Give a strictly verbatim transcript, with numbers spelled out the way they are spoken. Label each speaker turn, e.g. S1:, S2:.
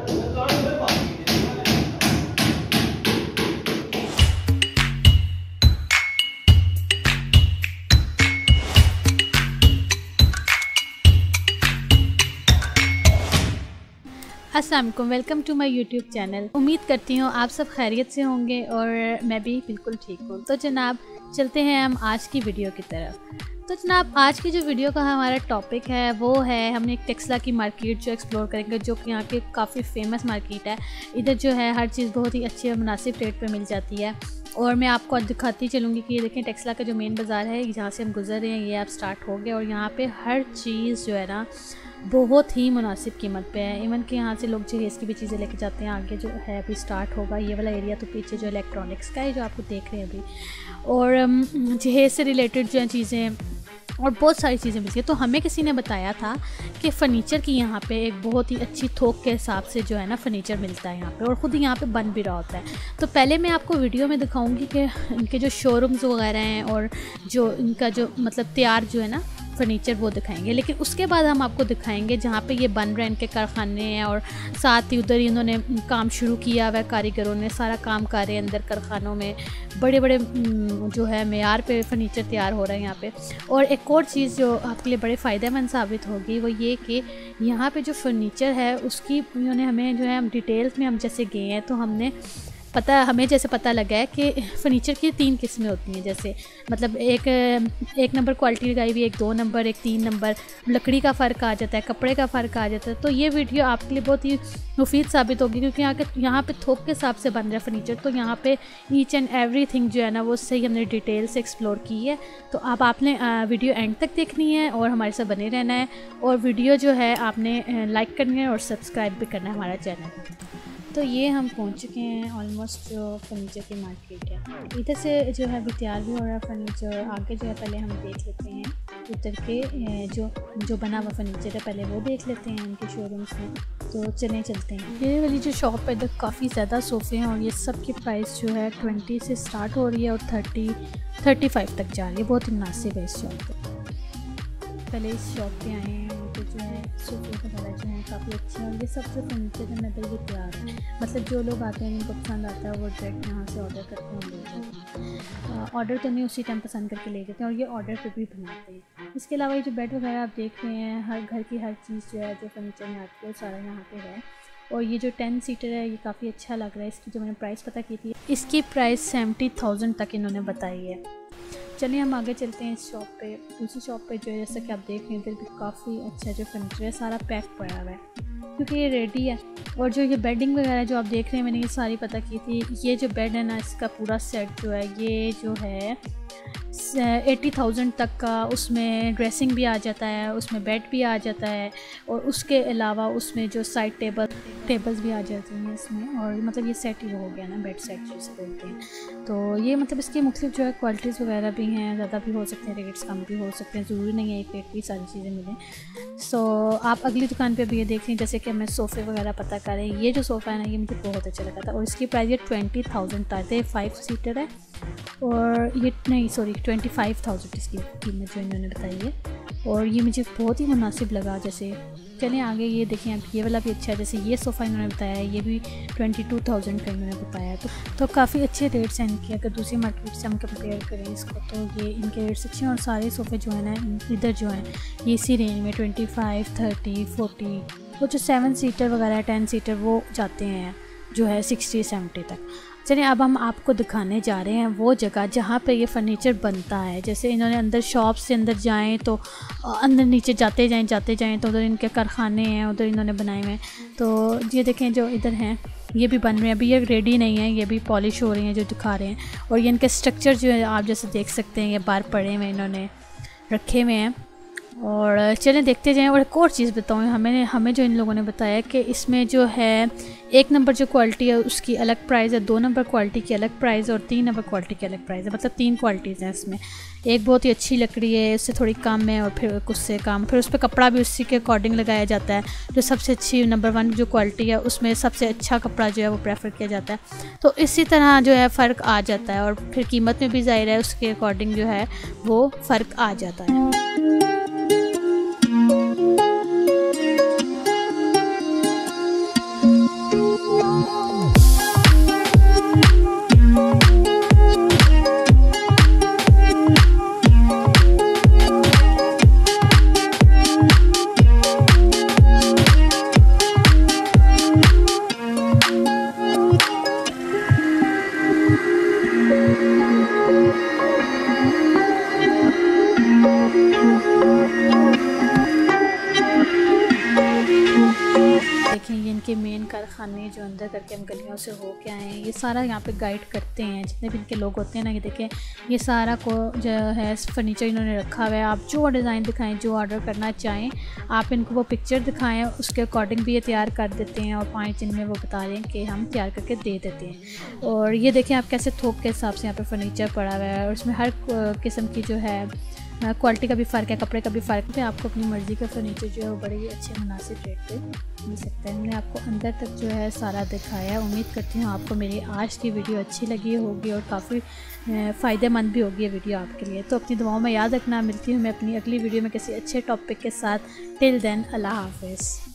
S1: अस्सलाम वालेकुम, welcome to my YouTube channel. उम्मीद करती हूँ आप सब खैरियत से होंगे और मैं भी बिल्कुल ठीक हूँ। तो जनाब चलते हैं हम आज की वीडियो की तरफ। तो जनाब आज की जो वीडियो का हमारा टॉपिक है वो है, हमने एक टेक्सला की मार्केट जो एक्सप्लोर करेंगे, जो कि यहाँ की काफ़ी फेमस मार्केट है। इधर जो है हर चीज़ बहुत ही अच्छी और मुनासिब रेट पे मिल जाती है। और मैं आपको दिखाती चलूँगी कि ये देखें टेक्सला का जो मेन बाज़ार है जहाँ से हम गुजर रहे हैं, ये आप स्टार्ट हो गए और यहाँ पे हर चीज़ जो है ना बहुत ही मुनासिब कीमत पे है। इवन कि यहाँ से लोग जहेज़ की भी चीज़ें लेके जाते हैं। आगे जो है अभी स्टार्ट होगा ये वाला एरिया, तो पीछे जो इलेक्ट्रॉनिक्स का है जो आपको देख रहे हैं अभी, और जहेज़ से रिलेटेड जो है चीज़ें और बहुत सारी चीज़ें मिलती हैं। तो हमें किसी ने बताया था कि फ़र्नीचर की यहाँ पे एक बहुत ही अच्छी थोक के हिसाब से जो है ना फ़र्नीचर मिलता है यहाँ पे, और ख़ुद यहाँ पे बन भी रहा होता है। तो पहले मैं आपको वीडियो में दिखाऊंगी कि इनके जो शोरूम्स वगैरह हैं और जो इनका जो मतलब तैयार जो है ना फ़र्नीचर वो दिखाएंगे, लेकिन उसके बाद हम आपको दिखाएंगे जहाँ पे ये बन रहे हैं इनके कारखाने हैं, और साथ ही उधर इन्होंने काम शुरू किया हुआ है, कारीगरों ने सारा काम कर रहे हैं अंदर कारखानों में। बड़े बड़े जो है मेयार पे फ़र्नीचर तैयार हो रहा है यहाँ पे। और एक और चीज़ जो आपके लिए बड़े फ़ायदेमंद साबित होगी वो ये कि यहाँ पे जो फ़र्नीचर है उसकी उन्होंने हमें जो है हम डिटेल्स में हम जैसे गए हैं तो हमने पता हमें जैसे पता लगा है कि फ़र्नीचर की तीन किस्में होती हैं। जैसे मतलब एक एक नंबर क्वालिटी लगाई हुई, एक दो नंबर, एक तीन नंबर, लकड़ी का फ़र्क आ जाता है, कपड़े का फ़र्क आ जाता है। तो ये वीडियो आपके लिए बहुत ही मुफीद साबित होगी, क्योंकि यहाँ के यहाँ पे थोक के हिसाब से बन रहा है फ़र्नीचर। तो यहाँ पे ईच एंड एवरी थिंग जो है ना वो सही हमने डिटेल से एक्सप्लोर की है। तो आप आपने वीडियो एंड तक देखनी है और हमारे साथ बने रहना है, और वीडियो जो है आपने लाइक करनी है और सब्सक्राइब भी करना है हमारा चैनल। तो ये हम पहुंच चुके हैं ऑलमोस्ट जो फर्नीचर की मार्केट है। इधर से जो है अभी तैयार भी हो रहा है फर्नीचर। आगे जो है पहले हम देख लेते हैं उतर के जो जो बना हुआ फर्नीचर है, पहले वो देख लेते हैं उनके शोरूम्स में। तो चलें चलते हैं। ये वाली जो शॉप है इधर काफ़ी ज़्यादा सोफ़े हैं और ये सब की प्राइस जो है ट्वेंटी से स्टार्ट हो रही है और थर्टी थर्टी फाइव तक जा रही है। बहुत ही मुनासिब है इस शॉप पर। पहले इस शॉप पे आए हैं तो जो है सोफ़े वगैरह जो हैं काफ़ी अच्छे हैं, और ये सब जो फर्नीचर है नदर ये तैयार है। मतलब जो लोग आते हैं जिनको पसंद आता है वो डायरेक्ट यहाँ से ऑर्डर करते हैं, ले जाते हैं। ऑर्डर तो नहीं, उसी टाइम पसंद करके ले जाते हैं, और ये ऑर्डर पे भी बनाते हैं। इसके अलावा ये जो बेड वगैरह आप देख रहे हैं, हर घर की हर चीज़ जो है जो फर्नीचर में आती है वो सारा यहाँ पे है। और ये जो टेन सीटर है ये काफ़ी अच्छा लग रहा है। इसकी जो मैंने प्राइस पता की थी, इसकी प्राइस सेवेंटी थाउजेंड तक इन्होंने बताई है। चलिए हम आगे चलते हैं इस शॉप पे। दूसरी शॉप पे जो है जैसा कि आप देख रहे हैं इधर भी काफ़ी अच्छा जो फर्नीचर है सारा पैक पड़ा हुआ है, क्योंकि ये रेडी है। और जो ये बेडिंग वगैरह जो आप देख रहे हैं मैंने ये सारी पता की थी। ये जो बेड है ना इसका पूरा सेट जो है ये जो है एटी थाउजेंड तक का, उसमें ड्रेसिंग भी आ जाता है, उसमें बेड भी आ जाता है, और उसके अलावा उसमें जो साइड टेबल टेबल्स भी आ जाती हैं इसमें। और मतलब ये सेट ही हो गया ना, बेड सेट जिसे बोलते हैं। तो ये मतलब इसकी मुख्तलिफ जो है क्वालिटीज़ वगैरह भी हैं, ज़्यादा भी हो सकते हैं, रेट्स कम भी हो सकते हैं, ज़रूरी नहीं है एक रेट भी सारी चीज़ें मिलें। सो आप अगली दुकान पर भी ये देख लें। जैसे कि हमें सोफ़े वगैरह पता करें, ये जो सोफ़ा है ना ये मुझे बहुत अच्छा लगा था, और इसकी प्राइस ये ट्वेंटी थाउजेंड था। ये फाइव सीटर है और ये नहीं सॉरी ट्वेंटी फाइव थाउजेंड इसकी कीमत जो इन्होंने बताई है, और ये मुझे बहुत ही मुनासिब लगा। जैसे चलें आगे ये देखें आप, ये वाला भी अच्छा है। जैसे ये सोफ़ा इन्होंने बताया है ये भी ट्वेंटी टू थाउजेंड का इन्होंने बताया। तो तो काफ़ी अच्छे रेट्स हैं इनके। अगर दूसरी मार्केट से हम कंपेयर करें इसको तो ये इनके रेट्स अच्छे हैं। और सारे सोफ़े जो है ना इधर जो हैं ये इसी रेंज में ट्वेंटी फाइव थर्टी फोर्टी, वो जो सेवन सीटर वगैरह टेन सीटर वो जाते हैं जो है सिक्सटी सेवेंटी तक। चलिए अब हम आपको दिखाने जा रहे हैं वो जगह जहाँ पे ये फ़र्नीचर बनता है। जैसे इन्होंने अंदर शॉप से अंदर जाएं तो अंदर नीचे जाते जाएं जाते जाएं तो उधर इनके कारखाने हैं, उधर इन्होंने बनाए हुए हैं। तो ये देखें जो इधर हैं ये भी बन रहे हैं, अभी ये रेडी नहीं है, ये भी पॉलिश हो रही हैं जो दिखा रहे हैं। और ये इनके स्ट्रक्चर जो है आप जैसे देख सकते हैं ये बाहर पड़े हुए इन्होंने रखे हुए हैं। और चलें देखते जाएं। और एक और चीज़ बताऊँ, हमें हमें जो इन लोगों ने बताया कि इसमें जो है एक नंबर जो क्वालिटी है उसकी अलग प्राइस है, दो नंबर क्वालिटी की अलग प्राइस और तीन नंबर क्वालिटी की अलग प्राइस है। मतलब तीन क्वालिटीज़ हैं इसमें। एक बहुत ही अच्छी लकड़ी है, उससे थोड़ी कम है, और फिर कुछ से कम, फिर उस पर कपड़ा भी उसी के अकॉर्डिंग लगाया जाता है। जो सबसे अच्छी नंबर वन जो क्वालिटी है उसमें सबसे अच्छा कपड़ा जो है वो प्रेफर किया जाता है। तो इसी तरह जो है फ़र्क आ जाता है, और फिर कीमत में भी ज़ाहिर है उसके अकॉर्डिंग जो है वो फ़र्क आ जाता है। देखें ये इनके मेन कारखाने जो अंदर करके हम गलियों से हो के आए हैं, ये सारा यहाँ पे गाइड करते हैं जितने भी इनके लोग होते हैं ना। ये देखें ये सारा को जो है फर्नीचर इन्होंने रखा हुआ है। आप जो डिज़ाइन दिखाएं, जो ऑर्डर करना चाहें, आप इनको वो पिक्चर दिखाएं, उसके अकॉर्डिंग भी ये तैयार कर देते हैं और पाँच दिन में वो बता दें कि हम तैयार करके दे देते हैं। और ये देखें आप कैसे थोक के हिसाब से यहाँ पर फर्नीचर पड़ा हुआ है और उसमें हर किस्म की जो है क्वालिटी का भी फ़र्क है, कपड़े का भी फ़र्क है। आपको अपनी मर्ज़ी का फर्नीचर जो है वो बड़े ही अच्छे मुनासिब रेट पे मिल सकता है। मैंने आपको अंदर तक जो है सारा दिखाया है। उम्मीद करती हूँ आपको मेरी आज की वीडियो अच्छी लगी होगी और काफ़ी फ़ायदेमंद भी होगी ये वीडियो आपके लिए। तो अपनी दुआओं में याद रखना। मिलती हूँ मैं अपनी अगली वीडियो में किसी अच्छे टॉपिक के साथ। टिल देन अल्लाह हाफ़िज़।